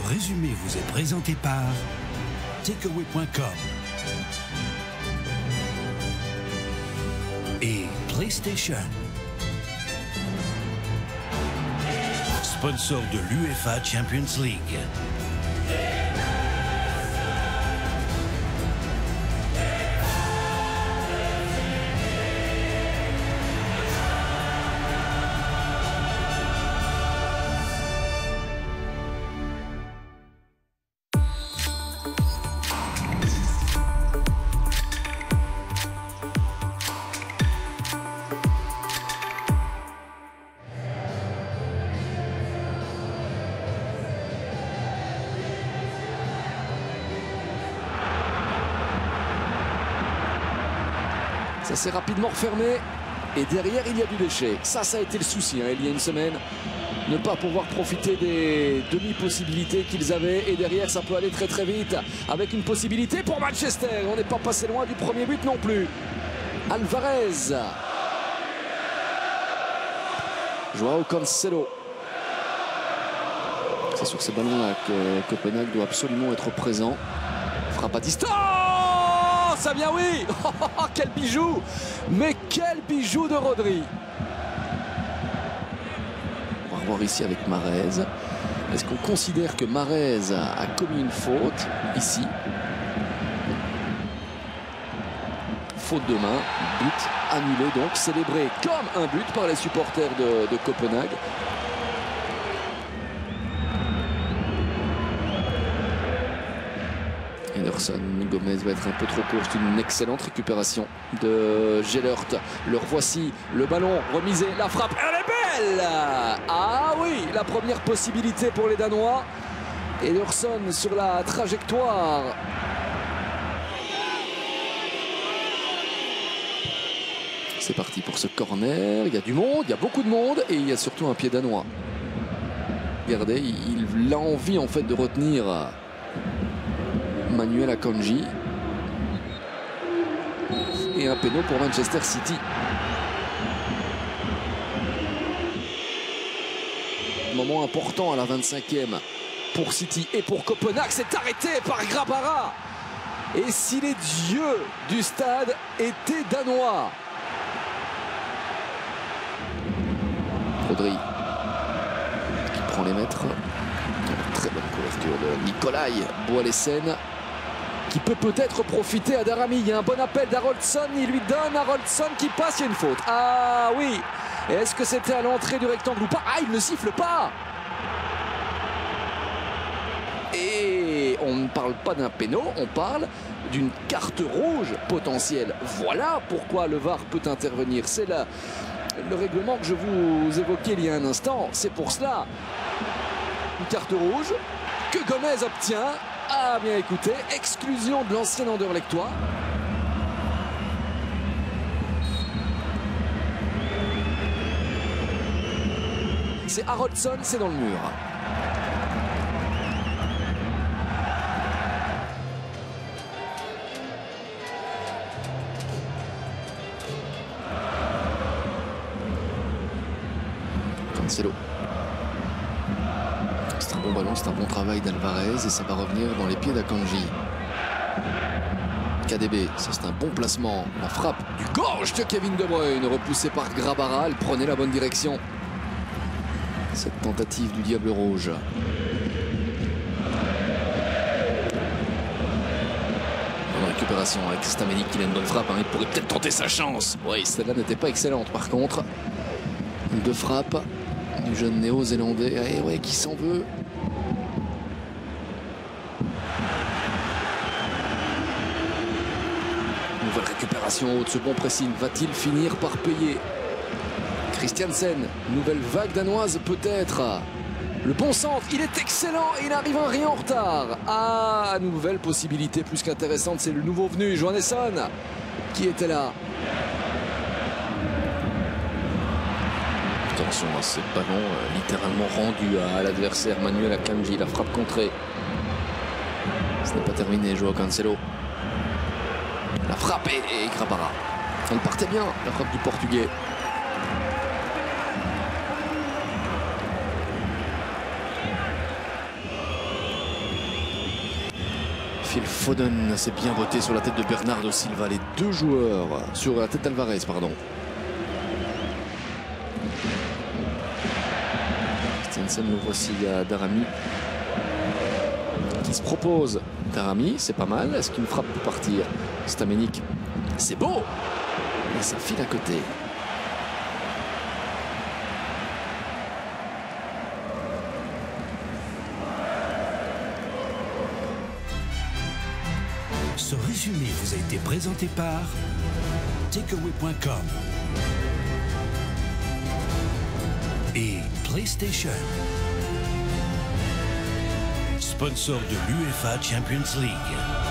résumé vous est présenté par takeaway.com et PlayStation. Sponsor de l'UEFA Champions League. Ça s'est rapidement refermé et derrière il y a du déchet. Ça a été le souci il y a une semaine. Ne pas pouvoir profiter des demi-possibilités qu'ils avaient et derrière ça peut aller très très vite avec une possibilité pour Manchester. On n'est pas passé loin du premier but non plus. Alvarez. Joao Cancelo. C'est sur ces ballons-là que Copenhague doit absolument être présent. Frappe à distance. Ça vient, oui. Quel bijou. Mais quel bijou de Rodri. On va revoir ici avec Mahrez. Est-ce qu'on considère que Mahrez a commis une faute ici? Faute de main, but annulé donc, célébré comme un but par les supporters de Copenhague. Ederson, Gomez va être un peu trop court. C'est une excellente récupération de Gellert. Le revoici, le ballon remisé, la frappe, elle est belle. Ah oui, la première possibilité pour les Danois. Ederson sur la trajectoire. C'est parti pour ce corner. Il y a du monde, il y a beaucoup de monde et il y a surtout un pied danois. Regardez, il a envie en fait de retenir Manuel Akanji. Et un péno pour Manchester City. Moment important à la 25e pour City et pour Copenhague. C'est arrêté par Grabara. Et si les dieux du stade étaient danois? Rodri qui prend les mètres. Très bonne couverture de Nicolai Boalesen qui peut peut-être profiter à Daramy. Il y a un bon appel d'Haroldsson. Il lui donne Haroldsson qui passe. Il y a une faute. Ah oui. Est-ce que c'était à l'entrée du rectangle ou pas? Ah, il ne siffle pas. Et on ne parle pas d'un péno, on parle d'une carte rouge potentielle. Voilà pourquoi le VAR peut intervenir. C'est le règlement que je vous évoquais il y a un instant. C'est pour cela. Une carte rouge que Gomez obtient. Ah bien écoutez, exclusion de l'ancien Anderlechtois. C'est Haroldsson, c'est dans le mur. Cancelo. C'est un bon ballon, c'est un bon travail d'Alvarez et ça va revenir dans les pieds d'Akanji. KDB, ça c'est un bon placement. La frappe du gauche de Kevin De Bruyne, repoussée par Grabara, elle prenait la bonne direction. Cette tentative du Diable Rouge. Bonne récupération avec Stameni qui a une bonne frappe. Il pourrait peut-être tenter sa chance. Oui, celle-là n'était pas excellente par contre. Deux frappes du jeune néo-zélandais. Et ouais, qui s'en veut. Nouvelle récupération haute de ce bon pressing. Va-t-il finir par payer? Christiansen, nouvelle vague danoise peut-être. Le bon centre, il est excellent et il arrive un rien en retard. Ah, nouvelle possibilité plus qu'intéressante, c'est le nouveau venu, Johannesson, qui était là. Attention à ce ballon littéralement rendu à l'adversaire Manuel Akanji, la frappe contrée. Ce n'est pas terminé, Joao Cancelo. La frappe et Grabara. Elle partait bien, la frappe du Portugais. Phil Foden s'est bien botté sur la tête de Bernardo Silva. Les deux joueurs sur la tête d'Alvarez, pardon. Christensen, le voici à Daramy qui se propose. Daramy, c'est pas mal. Est-ce qu'une frappe peut partir? Stamenik, c'est beau. Et ça file à côté. Ce résumé vous a été présenté par takeaway.com et PlayStation, sponsor de l'UEFA Champions League.